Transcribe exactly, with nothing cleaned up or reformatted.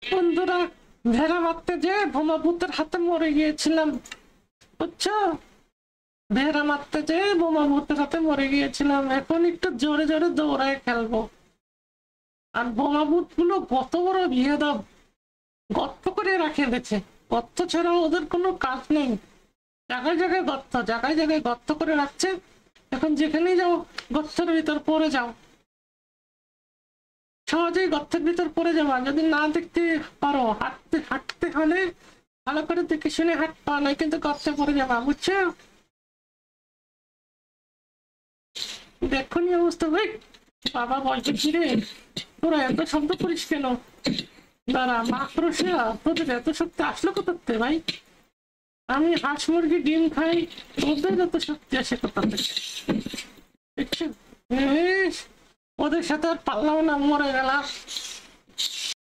বন্ধুরা, ভেড়া মারতে যে বোমাভূতের হাতে মরে গিয়েছিলাম, বুঝছো? ভেড়া মারতে যে বোমাভূতের হাতে মরে গিয়েছিলাম। এখন একটু জোরে জোরে দৌড়ায় খেলবো। আর বোমাভূত গুলো কত বড় বিয়াদব, গর্ত করে রাখে দিয়েছে। গর্ত ছাড়া ওদের কোনো কাজ নেই। জায়গায় জায়গায় গর্ত, জায়গায় জায়গায় গর্ত করে রাখছে। এখন যেখানেই যাও গর্তের ভিতর পড়ে যাও, সহজেই গর্তের ভিতর পড়ে যাবা। যদি না দেখতে পারো, হাঁটতে হাঁটতে হলে ভালো করে দেখে শুনে হাঁটবা, নয় কিন্তু গর্তে পড়ে যাবা, বুঝছো? দেখুন অবস্থা ভাই। বাবা বলছে কিরে, তোরা এত শব্দ করিস কেন? দাঁড়া, মাকড়সা, তোদের এত শক্তি আসলো কোথাতে ভাই? আমি হাঁস মুরগি ডিম খাই, তোদের এত শক্তি আসে কোথা থেকে? দেখছো? ওদের সাথে আর পারলাম না, মরে গেলাম।